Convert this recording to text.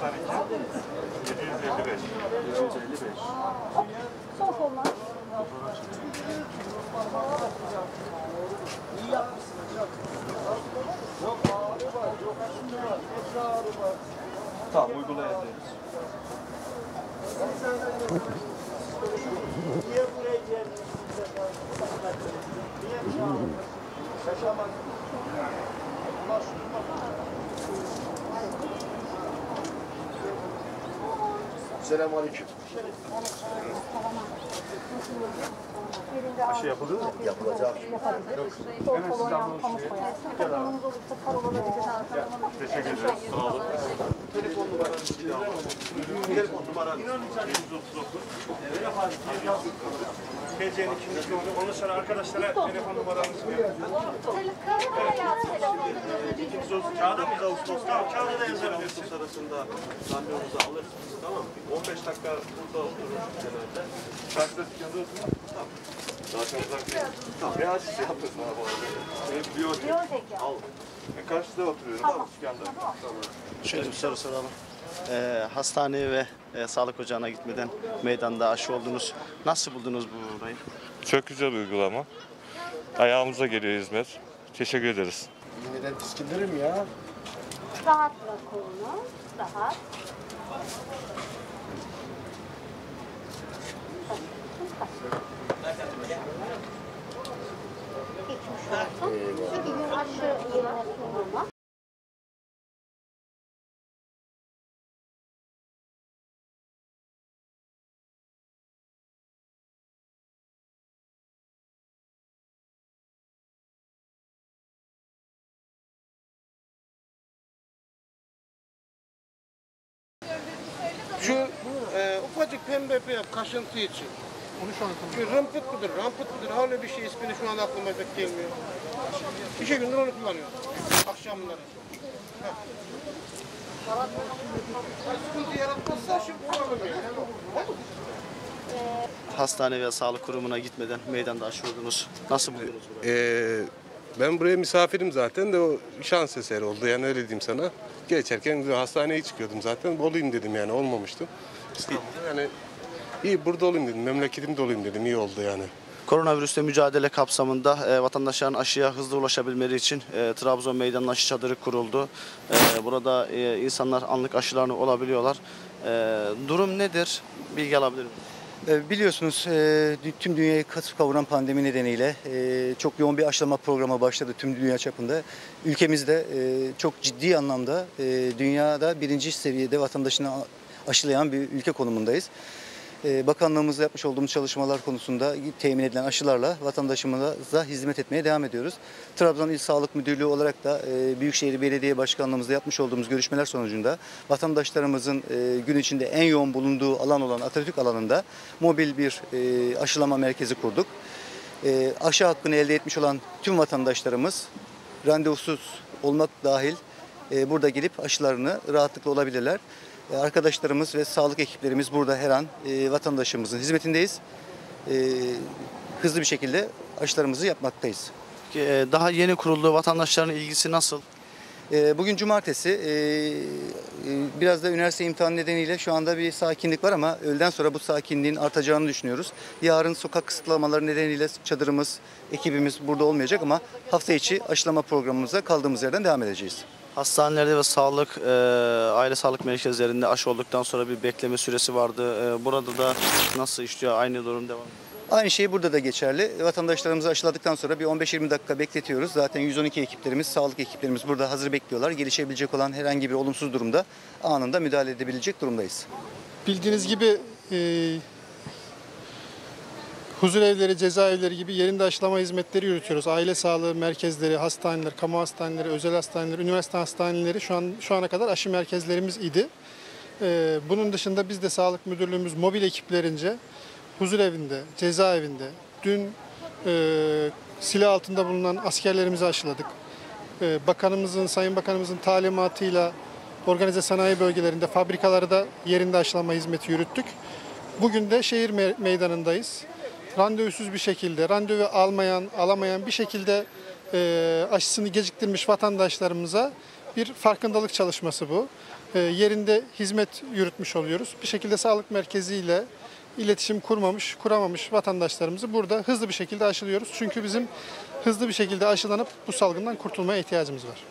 755. 755. Son forma. İyi yapmışsın hocam. Yok ağrı var, yok hep ağrı var. Tamam, uygulayacağız. Niye buraya geldiniz? Niye? Şaşamak. Allah şükür. Selamünaleyküm. Aşı yapıldı mı? Yapılacak. Hemen sizden bunu teşekkür ederiz. Sağ olun. Telefon numaranızı Telefon numaranızı 139. TC'nin ikinci yolu. Ondan sonra arkadaşlara telefon numaranızı verin. Kağıda mı? Ağustos'ta. Kağıda da yazabilirsiniz. arasında randevunuzu alırsınız, tamam mı? 15 dakika burada otururuz genelde. Karşıda çıkıyorsunuz mu? Tamam. Zaten uzak değil. Tamam. Ne acısı yaptın sana bu arada? Benim biyotek. Al. Karşıda oturuyorum. Tamam. Dükkanda. Tamam. Şöyle bir soru soralım. Hastaneye ve sağlık ocağına gitmeden meydanda aşı oldunuz. Nasıl buldunuz bu olayı? Çok güzel uygulama. Ayağımıza geliyor hizmet. Teşekkür ederiz. Neden tiskindiririm ya? Rahat bırak kolunu. Rahat. Geçmiş olsun. 2 gün aşı yerine sunulma. Şu ufacık pembe kaşıntı için. Onu şu an şu ramput mudur, ramput mudur? Öyle bir şey ismini şu an aklıma pek gelmiyor. 2 gündür onu kullanıyorum. Akşamları. Sıkıntı yaratmazsa şimdi kullanırım yani. Hastane veya sağlık kurumuna gitmeden meydanda aşı oldunuz. Nasıl buldunuz burayı? Ben buraya misafirim zaten de o şans eseri oldu yani öyle diyeyim sana. Geçerken hastaneye çıkıyordum zaten olayım dedim yani olmamıştım. İstanbul'da yani iyi burada olayım dedim, memleketimde olayım dedim, iyi oldu yani. Koronavirüsle mücadele kapsamında vatandaşların aşıya hızlı ulaşabilmeleri için Trabzon Meydanı'nın aşı çadırı kuruldu. Burada insanlar anlık aşılarını olabiliyorlar. Durum nedir? Bilgi alabilir miyim? Biliyorsunuz tüm dünyayı kasıp kavuran pandemi nedeniyle çok yoğun bir aşılama programı başladı tüm dünya çapında. Ülkemizde çok ciddi anlamda dünyada birinci seviyede vatandaşını aşılayan bir ülke konumundayız. Bakanlığımızla yapmış olduğumuz çalışmalar konusunda temin edilen aşılarla vatandaşımıza hizmet etmeye devam ediyoruz. Trabzon İl Sağlık Müdürlüğü olarak da Büyükşehir Belediye Başkanlığımızla yapmış olduğumuz görüşmeler sonucunda vatandaşlarımızın gün içinde en yoğun bulunduğu alan olan Atatürk alanında mobil bir aşılama merkezi kurduk. Aşı hakkını elde etmiş olan tüm vatandaşlarımız randevusuz olmak dahil burada gelip aşılarını rahatlıkla olabilirler. Arkadaşlarımız ve sağlık ekiplerimiz burada her an vatandaşımızın hizmetindeyiz. Hızlı bir şekilde aşılarımızı yapmaktayız. Daha yeni kuruldu. Vatandaşların ilgisi nasıl? Bugün cumartesi. Biraz da üniversite imtihanı nedeniyle şu anda bir sakinlik var ama öğleden sonra bu sakinliğin artacağını düşünüyoruz. Yarın sokak kısıtlamaları nedeniyle çadırımız, ekibimiz burada olmayacak ama hafta içi aşılama programımıza kaldığımız yerden devam edeceğiz. Hastanelerde ve aile sağlık merkezlerinde aşı olduktan sonra bir bekleme süresi vardı. Burada da nasıl işliyor? Aynı durum devam ediyor. Aynı şey burada da geçerli. Vatandaşlarımızı aşıladıktan sonra bir 15-20 dakika bekletiyoruz. Zaten 112 ekiplerimiz, sağlık ekiplerimiz burada hazır bekliyorlar. Gelişebilecek olan herhangi bir olumsuz durumda anında müdahale edebilecek durumdayız. Bildiğiniz gibi huzur evleri, cezaevleri gibi yerinde aşılama hizmetleri yürütüyoruz. Aile sağlığı merkezleri, hastaneler, kamu hastaneleri, özel hastaneler, üniversite hastaneleri şu ana kadar aşı merkezlerimiz idi. Bunun dışında biz de Sağlık Müdürlüğümüz mobil ekiplerince huzur evinde, cezaevinde, dün silah altında bulunan askerlerimizi aşıladık. Sayın Bakanımızın talimatıyla organize sanayi bölgelerinde, fabrikalarda yerinde aşılama hizmeti yürüttük. Bugün de şehir meydanındayız. Randevusuz bir şekilde, randevu alamayan bir şekilde aşısını geciktirmiş vatandaşlarımıza bir farkındalık çalışması bu. Yerinde hizmet yürütmüş oluyoruz. Bir şekilde sağlık merkeziyle iletişim kuramamış vatandaşlarımızı burada hızlı bir şekilde aşılıyoruz. Çünkü bizim hızlı bir şekilde aşılanıp bu salgından kurtulmaya ihtiyacımız var.